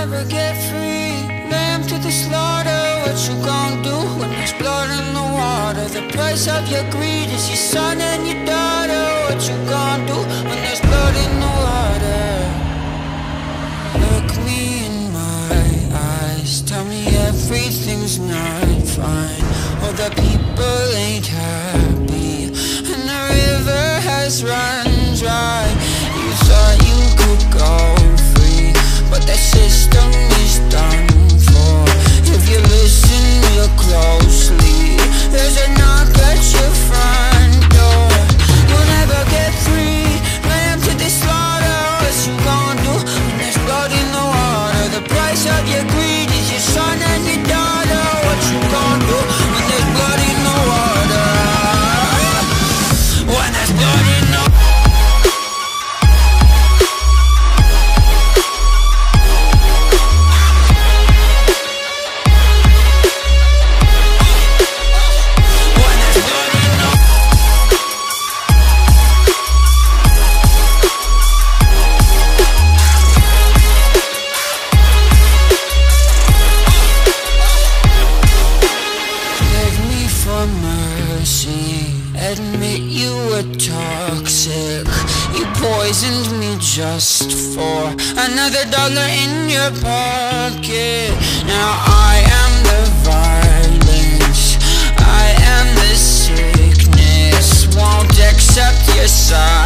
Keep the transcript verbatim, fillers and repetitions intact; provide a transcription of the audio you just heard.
never get free. Lamb to the slaughter, what you gon' do when there's blood in the water? The price of your greed is your son and your daughter. What you gon' do when there's blood in the water? Look me in my eyes, tell me everything's not fine. All the people ain't happy, and the river has run dry. You thought you could go free, but that system is done for. If you listen real closely, there's a knock at your front door. You'll never get free. Lamb to the slaughter, what you gon' do when there's blood in the water? The price of your greed is your son and your daughter. What you gon' do when there's blood in the water? When there's blood in the water. Admit you were toxic. You poisoned me just for another dollar in your pocket. Now I am the violence, I am the sickness. Won't accept your side.